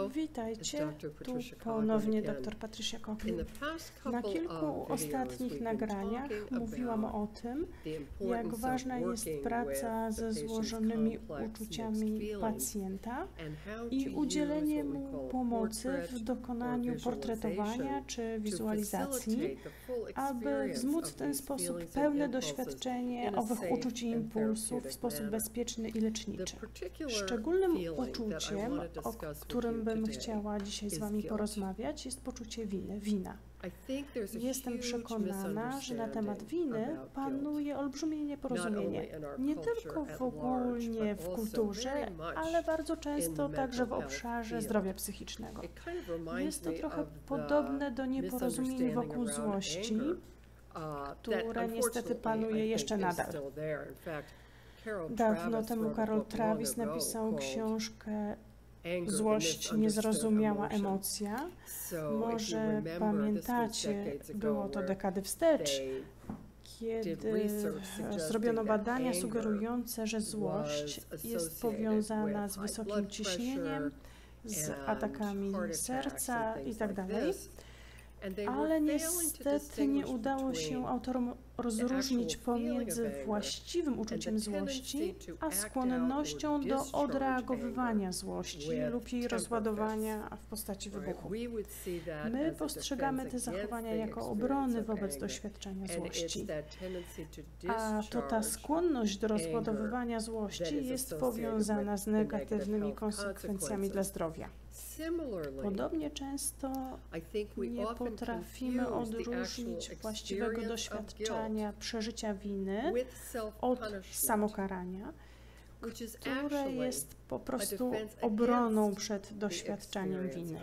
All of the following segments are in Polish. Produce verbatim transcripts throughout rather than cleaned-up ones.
Witajcie, tu ponownie dr Patricia Coughlin. Na kilku ostatnich nagraniach mówiłam o tym, jak ważna jest praca ze złożonymi uczuciami pacjenta i udzielenie mu pomocy w dokonaniu portretowania czy wizualizacji, aby wzmóc w ten sposób pełne doświadczenie owych uczuć i impulsów w sposób bezpieczny i leczniczy. Szczególnym uczuciem, o którym bym chciała dzisiaj z Wami porozmawiać, jest poczucie winy, wina. Jestem przekonana, że na temat winy panuje olbrzymie nieporozumienie. Nie tylko w ogólnie w kulturze, ale bardzo często także w obszarze zdrowia psychicznego. Jest to trochę podobne do nieporozumień wokół złości, które niestety panuje jeszcze nadal. Dawno temu Carol Travis napisał książkę Złość, niezrozumiała emocja. Może pamiętacie, było to dekady wstecz, kiedy zrobiono badania sugerujące, że złość jest powiązana z wysokim ciśnieniem, z atakami serca itd. Ale niestety nie udało się autorom rozróżnić pomiędzy właściwym uczuciem złości, a skłonnością do odreagowywania złości lub jej rozładowania w postaci wybuchu. My postrzegamy te zachowania jako obrony wobec doświadczenia złości, a to ta skłonność do rozładowywania złości jest powiązana z negatywnymi konsekwencjami dla zdrowia. Podobnie często nie potrafimy odróżnić właściwego doświadczenia przeżycia winy od samokarania, które jest po prostu obroną przed doświadczaniem winy.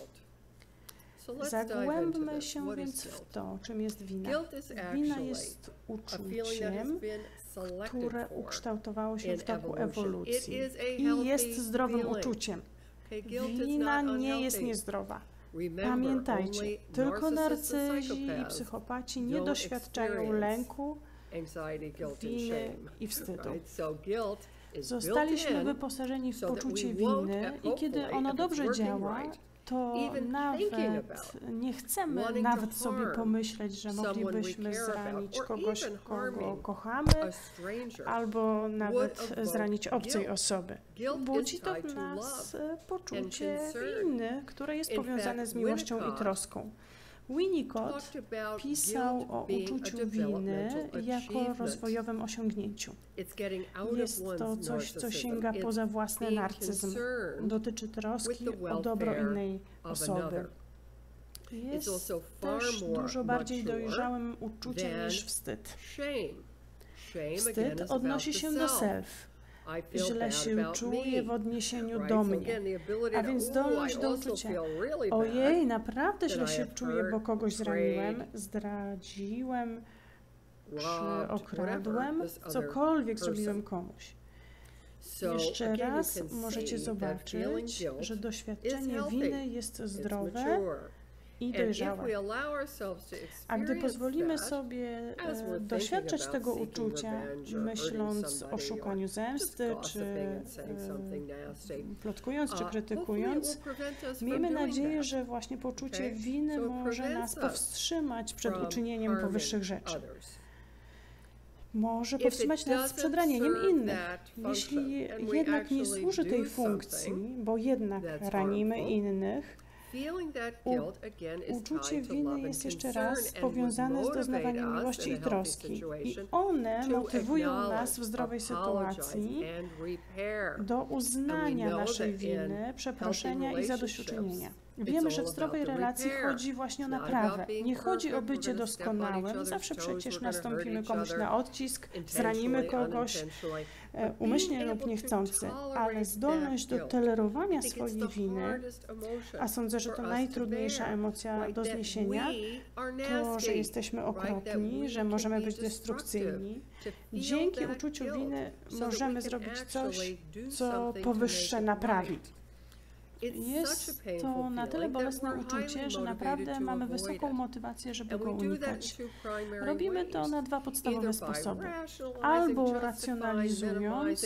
Zagłębmy się więc w to, czym jest wina. Wina jest uczuciem, które ukształtowało się w toku ewolucji i jest zdrowym uczuciem. Wina nie jest niezdrowa. Pamiętajcie, tylko narcyzi i psychopaci nie doświadczają lęku, winy i wstydu. Zostaliśmy wyposażeni w poczucie winy i kiedy ono dobrze działa, to nawet nie chcemy nawet sobie pomyśleć, że moglibyśmy zranić kogoś, kogo kochamy, albo nawet zranić obcej osoby. Budzi to w nas poczucie winy, które jest powiązane z miłością i troską. Winnicott pisał o uczuciu winy jako rozwojowym osiągnięciu. Jest to coś, co sięga poza własny narcyzm. Dotyczy troski o dobro innej osoby. Jest też dużo bardziej dojrzałym uczuciem niż wstyd. Wstyd odnosi się do self. Źle się czuję w odniesieniu do mnie, a więc zdolność do uczucia. Ojej, naprawdę źle się czuję, bo kogoś zraniłem, zdradziłem, czy okradłem, cokolwiek zrobiłem komuś. Jeszcze raz możecie zobaczyć, że doświadczenie winy jest zdrowe i dojrzałe. A gdy pozwolimy sobie doświadczać tego uczucia, myśląc o szukaniu zemsty, czy plotkując, czy krytykując, miejmy nadzieję, że właśnie poczucie winy może nas powstrzymać przed uczynieniem powyższych rzeczy. Może powstrzymać nas przed ranieniem innych. Jeśli jednak nie służy tej funkcji, bo jednak ranimy innych, U, uczucie winy jest jeszcze raz powiązane z doznawaniem miłości i troski i one motywują nas w zdrowej sytuacji do uznania naszej winy, przeproszenia i zadośćuczynienia. Wiemy, że w zdrowej relacji chodzi właśnie o naprawę. Nie chodzi o bycie doskonałym. Zawsze przecież nastąpimy komuś na odcisk, zranimy kogoś, umyślnie lub niechcący, ale zdolność do tolerowania swojej winy, a sądzę, że to najtrudniejsza emocja do zniesienia, to, że jesteśmy okropni, że możemy być destrukcyjni. Dzięki uczuciu winy możemy zrobić coś, co powyższe naprawi. Jest to na tyle bolesne uczucie, że naprawdę mamy wysoką motywację, żeby go unikać. Robimy to na dwa podstawowe sposoby. Albo racjonalizując,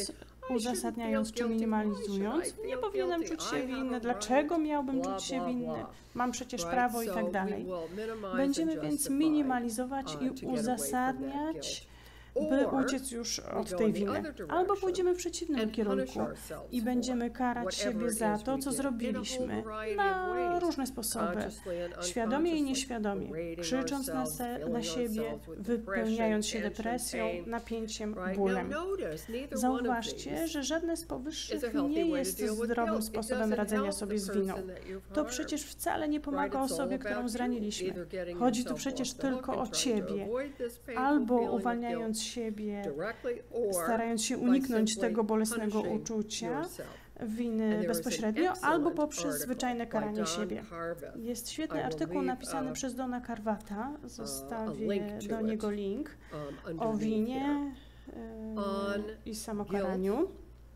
uzasadniając czy minimalizując, nie powinienem czuć się winny, dlaczego miałbym czuć się winny, mam przecież prawo i tak dalej. Będziemy więc minimalizować i uzasadniać, by uciec już od tej winy. Albo pójdziemy w przeciwnym kierunku i będziemy karać siebie za to, co zrobiliśmy na różne sposoby, świadomie i nieświadomie, krzycząc na, se, na siebie, wypełniając się depresją, napięciem, bólem. Zauważcie, że żadne z powyższych nie jest zdrowym sposobem radzenia sobie z winą. To przecież wcale nie pomaga osobie, którą zraniliśmy. Chodzi tu przecież tylko o Ciebie. Albo uwalniając siebie, starając się uniknąć tego bolesnego uczucia, winy bezpośrednio, albo poprzez zwyczajne karanie siebie. Jest świetny artykuł napisany przez Dona Carvata, zostawię do niego link, o winie i samokaraniu.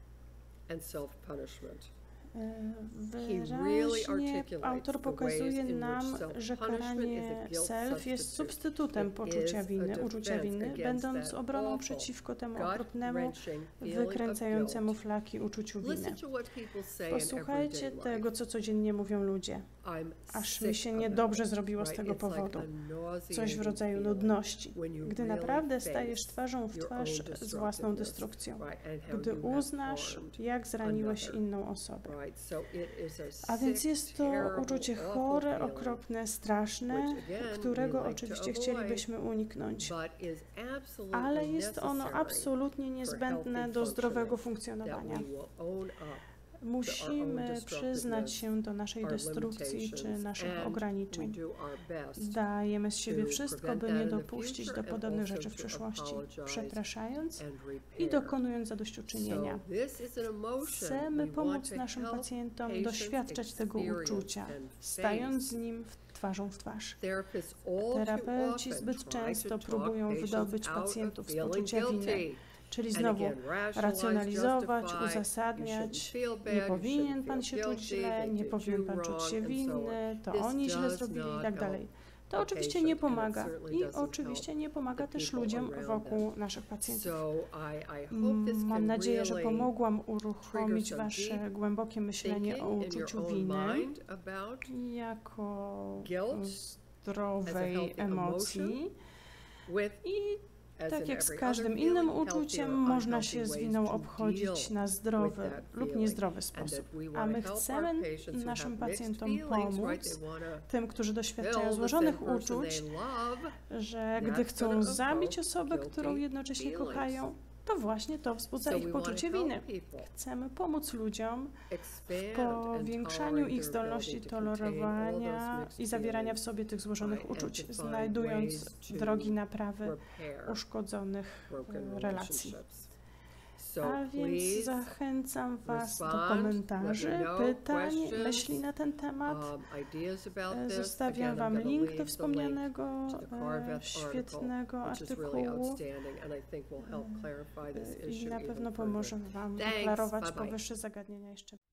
Wyraźnie autor pokazuje nam, że karanie self jest substytutem poczucia winy, uczucia winy, będąc obroną przeciwko temu okropnemu, wykręcającemu flaki uczuciu winy. Posłuchajcie tego, co codziennie mówią ludzie. Aż mi się niedobrze zrobiło z tego powodu. Coś w rodzaju nudności, gdy naprawdę stajesz twarzą w twarz z własną destrukcją, gdy uznasz, jak zraniłeś inną osobę. A więc jest to uczucie chore, okropne, straszne, którego oczywiście chcielibyśmy uniknąć. Ale jest ono absolutnie niezbędne do zdrowego funkcjonowania. Musimy przyznać się do naszej destrukcji czy naszych ograniczeń. Dajemy z siebie wszystko, by nie dopuścić do podobnych rzeczy w przyszłości, przepraszając i dokonując zadośćuczynienia. Chcemy pomóc naszym pacjentom doświadczać tego uczucia, stając z nim twarzą w twarz. Terapeuci zbyt często próbują wydobyć pacjentów z poczucia winy. Czyli znowu racjonalizować, uzasadniać, nie powinien pan się czuć źle, nie powinien pan czuć się winny, to oni źle zrobili i tak dalej. To oczywiście nie pomaga i oczywiście nie pomaga też ludziom wokół naszych pacjentów. Mam nadzieję, że pomogłam uruchomić wasze głębokie myślenie o uczuciu winy jako zdrowej emocji i tak jak z każdym innym uczuciem, można się z winą obchodzić na zdrowy lub niezdrowy sposób. A my chcemy naszym pacjentom pomóc, tym, którzy doświadczają złożonych uczuć, że gdy chcą zabić osobę, którą jednocześnie kochają, to właśnie to wzbudza ich poczucie winy. Chcemy pomóc ludziom w powiększaniu ich zdolności tolerowania i zawierania w sobie tych złożonych uczuć, znajdując drogi naprawy uszkodzonych relacji. A więc zachęcam Was do komentarzy, pytań, myśli na ten temat. Zostawiam Wam link do wspomnianego świetnego artykułu i na pewno pomoże Wam deklarować powyższe zagadnienia jeszcze.